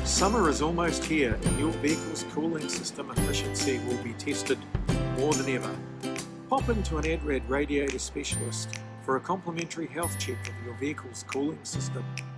Summer is almost here and your vehicle's cooling system efficiency will be tested more than ever. Pop into an ADRAD radiator specialist for a complimentary health check of your vehicle's cooling system.